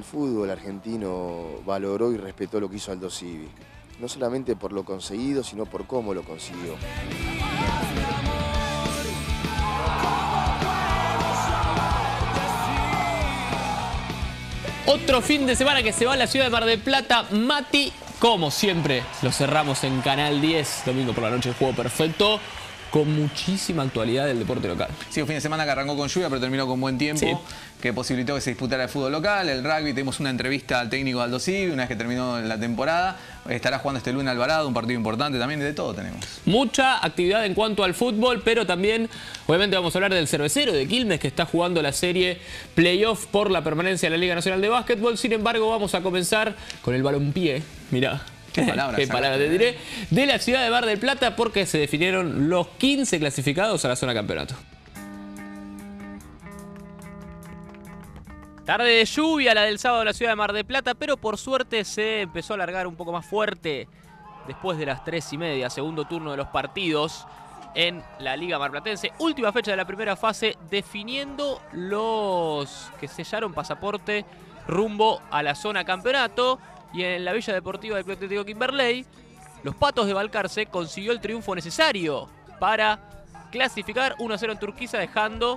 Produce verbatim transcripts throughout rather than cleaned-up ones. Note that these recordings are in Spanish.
el fútbol argentino valoró y respetó lo que hizo Aldo Civi. No solamente por lo conseguido, sino por cómo lo consiguió. Otro fin de semana que se va a la ciudad de Mar del Plata. Mati, como siempre, lo cerramos en Canal diez, domingo por la noche, el juego perfecto, con muchísima actualidad del deporte local. Sí, un fin de semana que arrancó con lluvia, pero terminó con buen tiempo, sí, que posibilitó que se disputara el fútbol local, el rugby. Tuvimos una entrevista al técnico de Aldo Civi una vez que terminó la temporada. Estará jugando este lunes Alvarado, un partido importante también, de todo tenemos. Mucha actividad en cuanto al fútbol, pero también, obviamente, vamos a hablar del Cervecero de Quilmes, que está jugando la serie Playoff por la permanencia en la Liga Nacional de Básquetbol. Sin embargo, vamos a comenzar con el balompié. Mirá. Qué palabras, Qué palabras te diré, de la ciudad de Mar del Plata, porque se definieron los quince clasificados a la zona campeonato. Tarde de lluvia la del sábado en la ciudad de Mar del Plata, pero por suerte se empezó a alargar un poco más fuerte después de las tres y media, segundo turno de los partidos en la Liga Marplatense. Última fecha de la primera fase, definiendo los que sellaron pasaporte rumbo a la zona campeonato. Y en la Villa Deportiva del Club Atlético Kimberley, los Patos de Balcarce consiguió el triunfo necesario para clasificar uno a cero en Turquiza, dejando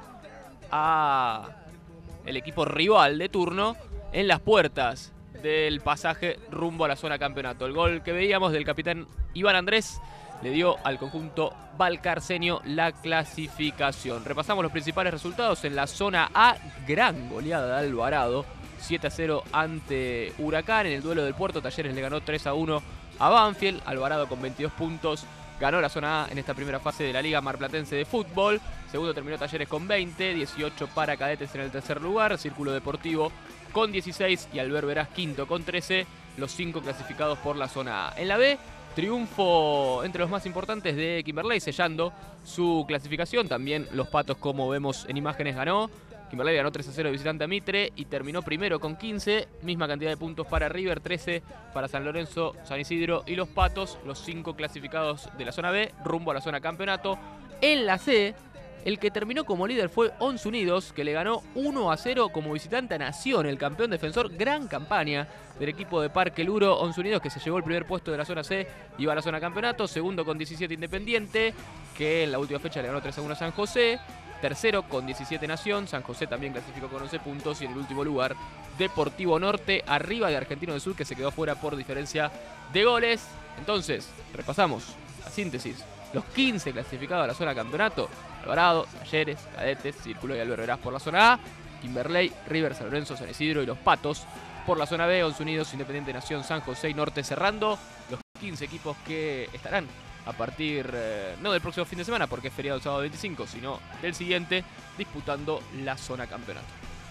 a el equipo rival de turno en las puertas del pasaje rumbo a la zona campeonato. El gol que veíamos del capitán Iván Andrés le dio al conjunto balcarceño la clasificación. Repasamos los principales resultados en la zona A. Gran goleada de Alvarado, siete a cero ante Huracán. En el duelo del Puerto, Talleres le ganó tres a uno a Banfield. Alvarado con veintidós puntos ganó la zona A en esta primera fase de la Liga Marplatense de Fútbol. Segundo terminó Talleres con veinte, dieciocho para Cadetes en el tercer lugar. Círculo Deportivo con dieciséis y Alber Verás quinto con trece. Los cinco clasificados por la zona A. En la B, triunfo entre los más importantes de Kimberley, sellando su clasificación. También los Patos, como vemos en imágenes, ganó. Kimberley ganó tres a cero de visitante a Mitre y terminó primero con quince. Misma cantidad de puntos para River, trece para San Lorenzo, San Isidro y los Patos, los cinco clasificados de la zona B, rumbo a la zona campeonato. En la C, el que terminó como líder fue Once Unidos, que le ganó uno a cero como visitante a Nación, el campeón defensor. Gran campaña del equipo de Parque Luro. Once Unidos, que se llevó el primer puesto de la zona C, iba a la zona campeonato. Segundo con diecisiete Independiente, que en la última fecha le ganó tres a uno a San José. Tercero con diecisiete Nación, San José también clasificó con once puntos. Y en el último lugar, Deportivo Norte, arriba de Argentino del Sur, que se quedó fuera por diferencia de goles. Entonces, repasamos la síntesis. Los quince clasificados a la zona campeonato: Alvarado, Talleres, Cadetes, Círculo y Alber Verás por la zona A, Kimberley, River, San Lorenzo, San Isidro y los Patos por la zona B, Once Unidos, Independiente, Nación, San José y Norte, cerrando los quince equipos que estarán a partir, eh, no del próximo fin de semana, porque es feriado el sábado veinticinco, sino del siguiente, disputando la zona campeonato.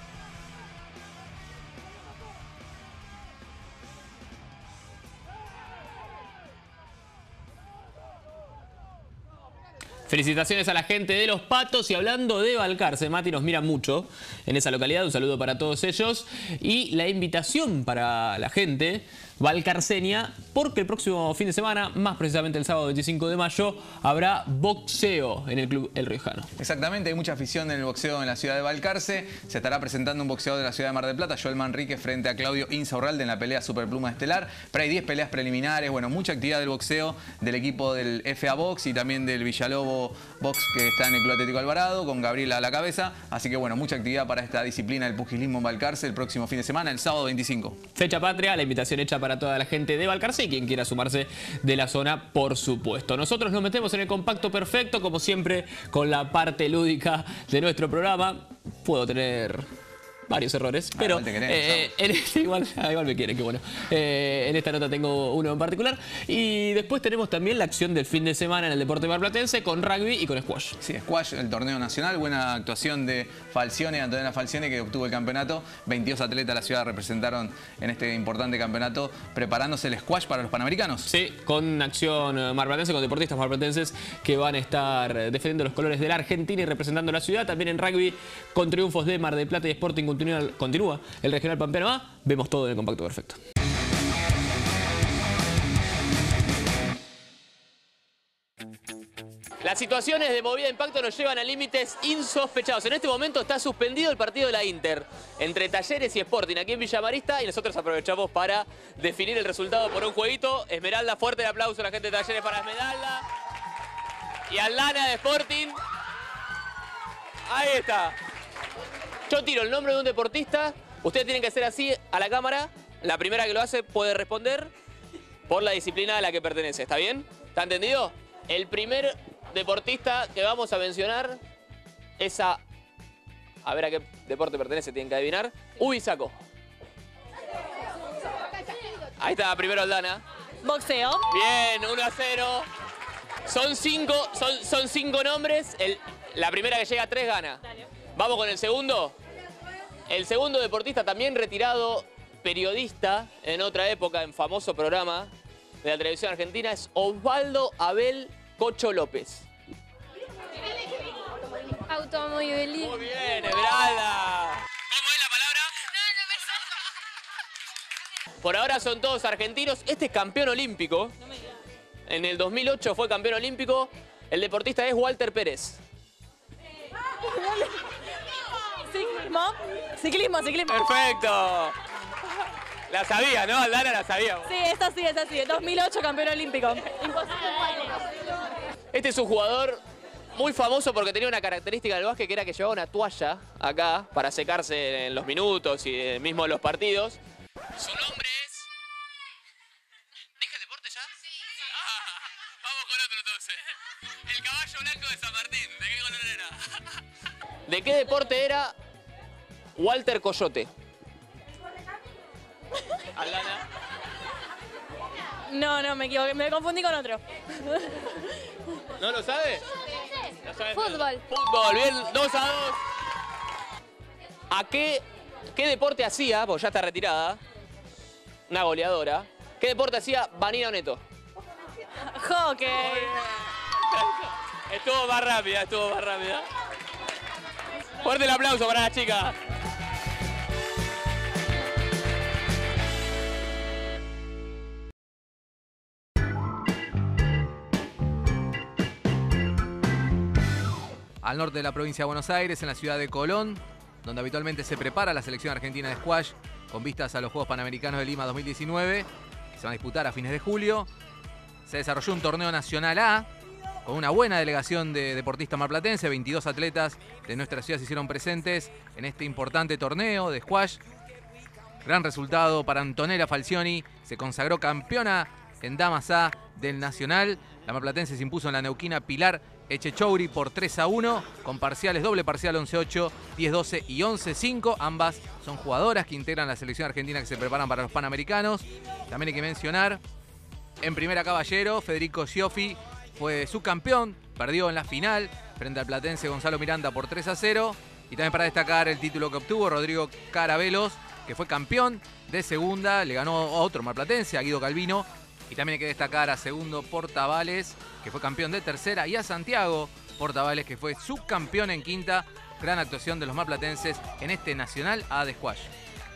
Felicitaciones a la gente de los Patos. Y hablando de Balcarce, Mati nos mira mucho en esa localidad. Un saludo para todos ellos. Y la invitación para la gente balcarceña, porque el próximo fin de semana, más precisamente el sábado veinticinco de mayo, habrá boxeo en el Club El Riojano. Exactamente, hay mucha afición en el boxeo en la ciudad de Balcarce. Se estará presentando un boxeador de la ciudad de Mar del Plata, Joel Manrique, frente a Claudio Insaurralde en la pelea Superpluma Estelar. Pero hay diez peleas preliminares, bueno, mucha actividad del boxeo, del equipo del F A Box y también del Villalobo Box, que está en el Club Atlético Alvarado, con Gabriela a la cabeza. Así que bueno, mucha actividad para esta disciplina del pugilismo en Balcarce el próximo fin de semana, el sábado veinticinco. Fecha patria, la invitación hecha para toda la gente de Balcarce y quien quiera sumarse de la zona, por supuesto. Nosotros nos metemos en el compacto perfecto, como siempre, con la parte lúdica de nuestro programa. Puedo tener varios errores, ah, pero querés, eh, en este, igual, igual me quieren, que bueno. Eh, en esta nota tengo uno en particular. Y después tenemos también la acción del fin de semana en el deporte marplatense, con rugby y con squash. Sí, squash, el torneo nacional. Buena actuación de Falcione, Antonella Falcione, que obtuvo el campeonato. veintidós atletas de la ciudad representaron en este importante campeonato, preparándose el squash para los Panamericanos. Sí, con acción marplatense, con deportistas marplatenses que van a estar defendiendo los colores de la Argentina y representando la ciudad. También en rugby, con triunfos de Mar del Plata y Sporting, continúa, continúa el regional Pampeano A. Vemos todo en el compacto perfecto. Las situaciones de movida de impacto nos llevan a límites insospechados. En este momento está suspendido el partido de la Inter entre Talleres y Sporting aquí en Villa Marista y nosotros aprovechamos para definir el resultado por un jueguito. Esmeralda, fuerte el aplauso a la gente de Talleres para Esmeralda. Y Aldana de Sporting. Ahí está. Yo tiro el nombre de un deportista. Ustedes tienen que hacer así a la cámara. La primera que lo hace puede responder por la disciplina a la que pertenece. ¿Está bien? ¿Está entendido? El primer deportista que vamos a mencionar es a... A ver a qué deporte pertenece, tienen que adivinar. Ubisaco. Ahí está, primero Aldana. Boxeo. Bien, uno a cero. Son cinco, son, son cinco nombres. El, la primera que llega a tres gana. Vamos con el segundo. El segundo deportista también retirado, periodista en otra época, en famoso programa de la televisión argentina, es Osvaldo Abel Cocho López. Automovilismo. Muy bien, Esmeralda. ¿Cómo es la palabra? No, no me salgo. Por ahora son todos argentinos. Este es campeón olímpico. En el dos mil ocho fue campeón olímpico. El deportista es Walter Pérez. Ciclismo. Ciclismo, ciclismo. Perfecto. La sabía, ¿no? Aldana la sabía. Sí, es así, es así. dos mil ocho campeón olímpico. Imposible. Este es un jugador muy famoso porque tenía una característica del básquet que era que llevaba una toalla acá para secarse en los minutos y mismo en los partidos. Su nombre es... ¿Dije el deporte ya? Sí. Ah, vamos con otro entonces. El caballo blanco de San Martín. ¿De qué color era? ¿De qué deporte era Walter Coyote? Aldana. No, no, me equivoqué. Me confundí con otro. ¿No lo sabe? ¿No sabe? Fútbol. Fútbol, bien, dos a dos. ¿A qué, qué deporte hacía? Porque ya está retirada. Una goleadora. ¿Qué deporte hacía Vanina Neto? Hockey. Estuvo más rápida, estuvo más rápida. Fuerte el aplauso para la chica. Al norte de la provincia de Buenos Aires, en la ciudad de Colón, donde habitualmente se prepara la selección argentina de squash con vistas a los Juegos Panamericanos de Lima dos mil diecinueve, que se van a disputar a fines de julio. Se desarrolló un torneo nacional A con una buena delegación de deportistas marplatenses. veintidós atletas de nuestra ciudad se hicieron presentes en este importante torneo de squash. Gran resultado para Antonella Falcioni, se consagró campeona en Damas A del Nacional. La marplatense se impuso en la neuquina Pilar Echechouri por tres a uno, con parciales doble parcial once a ocho, diez a doce y once a cinco. Ambas son jugadoras que integran la selección argentina que se preparan para los Panamericanos. También hay que mencionar, en primera caballero, Federico Schioffi fue subcampeón, perdió en la final frente al platense Gonzalo Miranda por tres a cero. Y también para destacar el título que obtuvo Rodrigo Carabelos, que fue campeón de segunda, le ganó a otro marplatense, a Guido Calvino. Y también hay que destacar a Segundo Portavales, que fue campeón de tercera, y a Santiago Portavales, que fue subcampeón en quinta. Gran actuación de los marplatenses en este Nacional A de squash.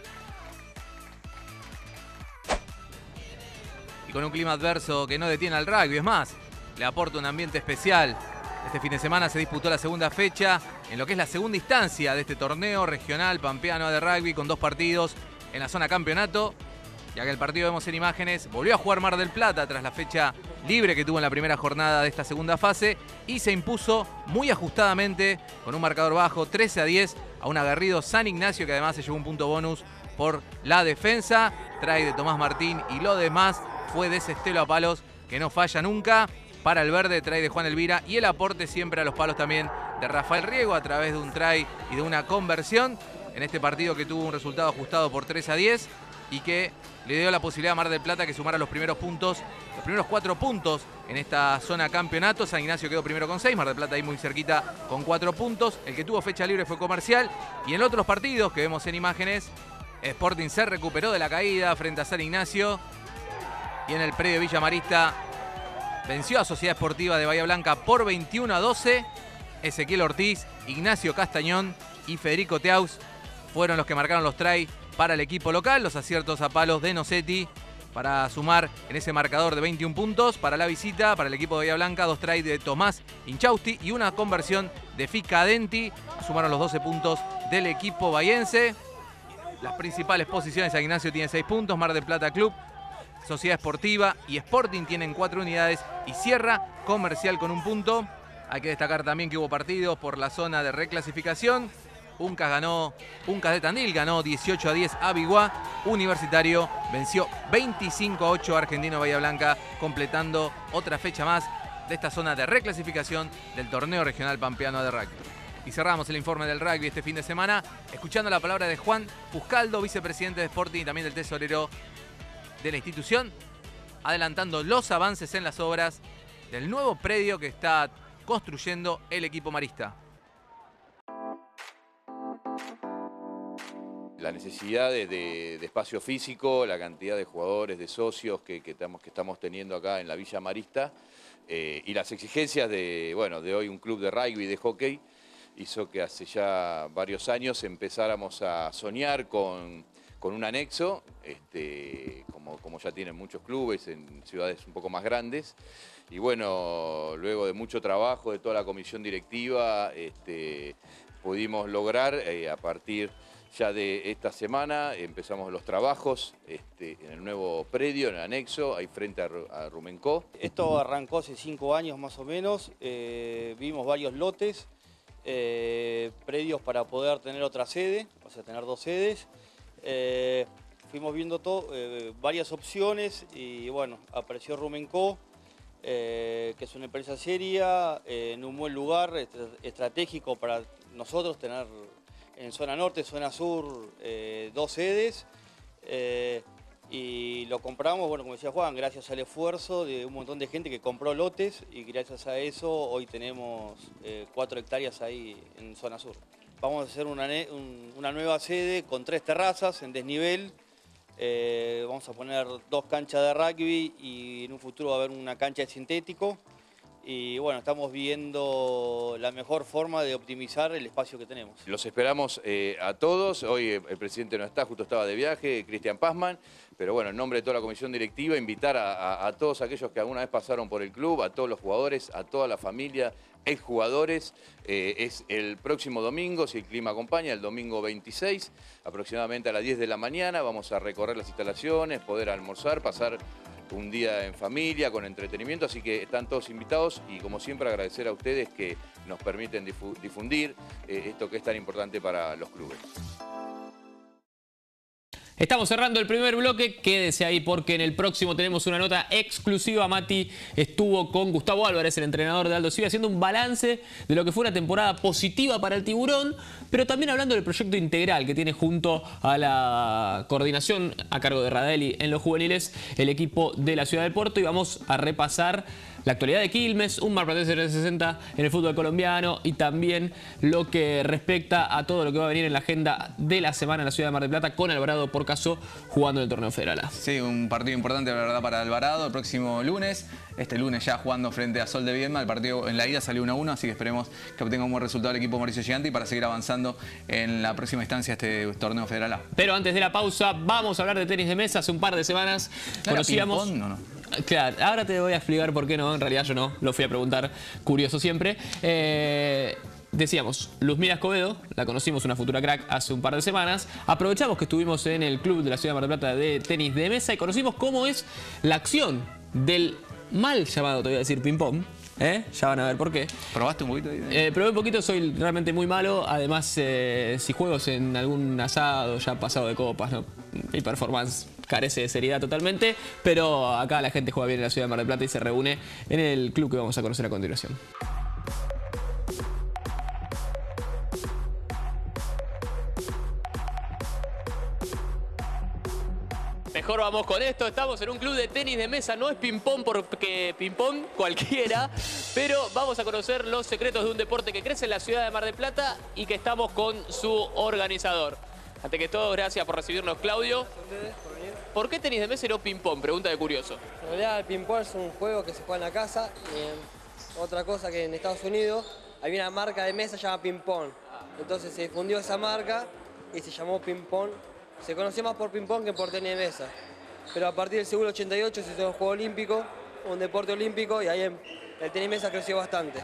Y con un clima adverso que no detiene al rugby, es más, le aporta un ambiente especial. Este fin de semana se disputó la segunda fecha en lo que es la segunda instancia de este torneo regional pampeano de rugby, con dos partidos en la zona campeonato. Ya que el partido vemos en imágenes, volvió a jugar Mar del Plata tras la fecha libre que tuvo en la primera jornada de esta segunda fase y se impuso muy ajustadamente con un marcador bajo, trece a diez, a un aguerrido San Ignacio, que además se llevó un punto bonus por la defensa. Try de Tomás Martín y lo demás fue de ese Estelo a palos que no falla nunca. Para el verde, try de Juan Elvira y el aporte siempre a los palos también de Rafael Riego a través de un try y de una conversión en este partido que tuvo un resultado ajustado por tres a diez y que le dio la posibilidad a Mar del Plata que sumara los primeros puntos, los primeros cuatro puntos en esta zona campeonato. San Ignacio quedó primero con seis, Mar del Plata ahí muy cerquita con cuatro puntos. El que tuvo fecha libre fue Comercial. Y en otros partidos que vemos en imágenes, Sporting se recuperó de la caída frente a San Ignacio. Y en el predio Villa Marista venció a Sociedad Esportiva de Bahía Blanca por veintiuno a doce. Ezequiel Ortiz, Ignacio Castañón y Federico Teaus fueron los que marcaron los try para el equipo local. Los aciertos a palos de Nocetti para sumar en ese marcador de veintiún puntos. Para la visita, para el equipo de Bahía Blanca, dos tries de Tomás Inchausti y una conversión de Ficadenti. Sumaron los doce puntos del equipo bahiense. Las principales posiciones, San Ignacio tiene seis puntos, Mar del Plata Club, Sociedad Esportiva y Sporting tienen cuatro unidades y Sierra Comercial con un punto. Hay que destacar también que hubo partidos por la zona de reclasificación. Uncas ganó, Uncas de Tandil ganó dieciocho a diez a Biguá. Universitario venció veinticinco a ocho a Argentino Bahía Blanca, completando otra fecha más de esta zona de reclasificación del torneo regional pampeano de rugby. Y cerramos el informe del rugby este fin de semana escuchando la palabra de Juan Fuscaldo, vicepresidente de Sporting y también del tesorero de la institución, adelantando los avances en las obras del nuevo predio que está construyendo el equipo marista. La necesidad de, de, de espacio físico, la cantidad de jugadores, de socios que, que, estamos, que estamos teniendo acá en la Villa Marista eh, y las exigencias de, bueno, de hoy un club de rugby y de hockey hizo que hace ya varios años empezáramos a soñar con, con un anexo, este, como, como ya tienen muchos clubes en ciudades un poco más grandes. Y bueno, luego de mucho trabajo de toda la comisión directiva, este, pudimos lograr eh, a partir ya de esta semana, empezamos los trabajos este, en el nuevo predio, en el anexo, ahí frente a, a Rumencó. Esto arrancó hace cinco años más o menos, eh, vimos varios lotes, eh, predios para poder tener otra sede, o sea, tener dos sedes. Eh, fuimos viendo todo, eh, varias opciones y bueno, apareció Rumencó, eh, que es una empresa seria, eh, en un buen lugar, est estratégico para nosotros tener en zona norte, zona sur, eh, dos sedes. Eh, y lo compramos, bueno, como decía Juan, gracias al esfuerzo de un montón de gente que compró lotes y gracias a eso hoy tenemos eh, cuatro hectáreas ahí en zona sur. Vamos a hacer una, un, una nueva sede con tres terrazas en desnivel. Eh, vamos a poner dos canchas de rugby y en un futuro va a haber una cancha de sintético. Y bueno, estamos viendo la mejor forma de optimizar el espacio que tenemos. Los esperamos eh, a todos. Hoy el presidente no está, justo estaba de viaje, Cristian Pazman. Pero bueno, en nombre de toda la comisión directiva, invitar a, a, a todos aquellos que alguna vez pasaron por el club, a todos los jugadores, a toda la familia, exjugadores. Eh, es el próximo domingo, si el clima acompaña, el domingo veintiséis, aproximadamente a las diez de la mañana. Vamos a recorrer las instalaciones, poder almorzar, pasar un día en familia, con entretenimiento, así que están todos invitados y como siempre agradecer a ustedes que nos permiten difundir eh, esto que es tan importante para los clubes. Estamos cerrando el primer bloque, quédese ahí porque en el próximo tenemos una nota exclusiva. Mati estuvo con Gustavo Álvarez, el entrenador de Aldo Civi, haciendo un balance de lo que fue una temporada positiva para el Tiburón, pero también hablando del proyecto integral que tiene junto a la coordinación a cargo de Radelli en los juveniles, el equipo de la Ciudad del Puerto, y vamos a repasar la actualidad de Quilmes, un Mar Platense trescientos sesenta en el fútbol colombiano y también lo que respecta a todo lo que va a venir en la agenda de la semana en la ciudad de Mar del Plata con Alvarado por caso jugando en el torneo federal. Sí, un partido importante la verdad para Alvarado el próximo lunes. Este lunes ya jugando frente a Sol de Viedma. El partido en la ida salió uno a uno, así que esperemos que obtenga un buen resultado el equipo Mauricio Giganti para seguir avanzando en la próxima instancia de este torneo federal A. Pero antes de la pausa vamos a hablar de tenis de mesa. Hace un par de semanas ¿No conocíamos... era ping-pong? No, no. Claro, ahora te voy a explicar por qué no, en realidad yo no, lo fui a preguntar, curioso siempre. Eh, decíamos, Luzmila Escobedo, la conocimos, una futura crack, hace un par de semanas. Aprovechamos que estuvimos en el club de la ciudad de Mar del Plata de tenis de mesa y conocimos cómo es la acción del mal llamado, te voy a decir, ping-pong. ¿Eh? Ya van a ver por qué. ¿Probaste un poquito? Eh, probé un poquito, soy realmente muy malo. Además, eh, si juego en algún asado, ya pasado de copas, ¿no? Mi performance carece de seriedad totalmente. Pero acá la gente juega bien en la ciudad de Mar del Plata y se reúne en el club que vamos a conocer a continuación. Mejor vamos con esto, estamos en un club de tenis de mesa, no es ping-pong porque ping-pong cualquiera, pero vamos a conocer los secretos de un deporte que crece en la ciudad de Mar del Plata y que estamos con su organizador. Ante que todo, gracias por recibirnos, Claudio. ¿Por qué tenis de mesa y no ping-pong? Pregunta de curioso. En realidad el ping-pong es un juego que se juega en la casa y eh, otra cosa que en Estados Unidos hay una marca de mesa llamada ping-pong. Entonces se difundió esa marca y se llamó ping-pong. Se conoció más por ping-pong que por tenis de mesa. pero a partir del siglo ochenta y ocho se hizo un juego olímpico, un deporte olímpico, y ahí el tenis mesa creció bastante.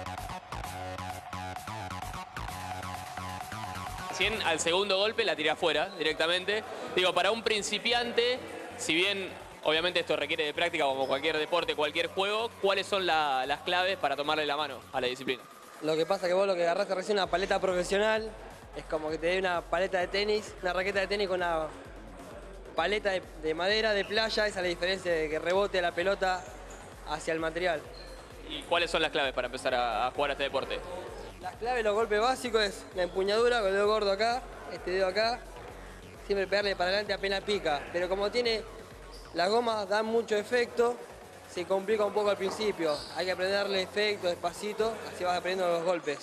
Al segundo golpe la tiré afuera directamente. Digo, para un principiante, si bien obviamente esto requiere de práctica como cualquier deporte, cualquier juego, ¿cuáles son la, las claves para tomarle la mano a la disciplina? Lo que pasa es que vos lo que agarraste recién una paleta profesional, es como que te dé una paleta de tenis, una raqueta de tenis con una paleta de, de madera, de playa. Esa es la diferencia de que rebote la pelota hacia el material. ¿Y cuáles son las claves para empezar a, a jugar a este deporte? Las claves, los golpes básicos es la empuñadura con el dedo gordo acá, este dedo acá, siempre pegarle para adelante apenas pica, pero como tiene las gomas dan mucho efecto, se complica un poco al principio, hay que aprenderle efecto despacito, así vas aprendiendo los golpes.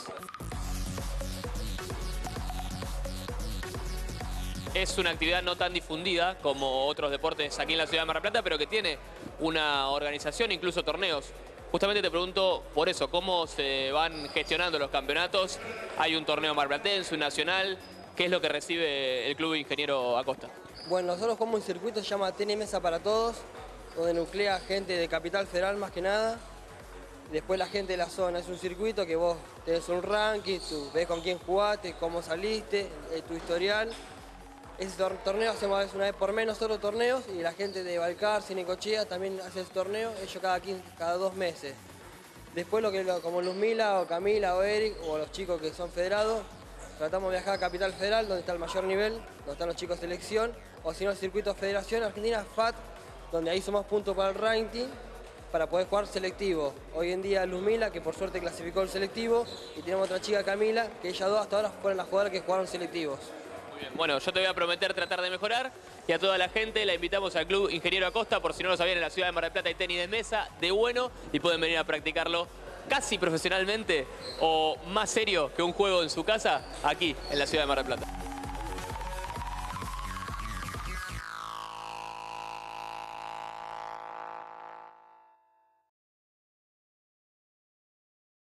Es una actividad no tan difundida como otros deportes aquí en la ciudad de Mar del Plata, pero que tiene una organización, incluso torneos. Justamente te pregunto por eso, ¿cómo se van gestionando los campeonatos? Hay un torneo marplatense, un nacional. ¿Qué es lo que recibe el Club Ingeniero Acosta? Bueno, nosotros jugamos un circuito que se llama Tenis Mesa para Todos, donde nuclea gente de Capital Federal más que nada. Después la gente de la zona. Es un circuito que vos tenés un ranking, tú ves con quién jugaste, cómo saliste, tu historial. Ese tor torneo hacemos una vez por mes nosotros torneos, y la gente de Balcar, Cinecochea también hace ese torneo, ellos cada, quince, cada dos meses. Después, lo que, lo, como Luzmila o Camila o Eric o los chicos que son federados, tratamos de viajar a Capital Federal, donde está el mayor nivel, donde están los chicos de selección, o si no el circuito Federación Argentina, F A T, donde ahí sumamos puntos para el ranking, para poder jugar selectivo. Hoy en día Luzmila, que por suerte clasificó el selectivo, y tenemos otra chica, Camila, que ellas dos hasta ahora fueron las jugadoras que jugaron selectivos. Bien. Bueno, yo te voy a prometer tratar de mejorar, y a toda la gente la invitamos al Club Ingeniero Acosta, por si no lo sabían, en la ciudad de Mar del Plata hay tenis de mesa de bueno y pueden venir a practicarlo casi profesionalmente o más serio que un juego en su casa aquí en la ciudad de Mar del Plata.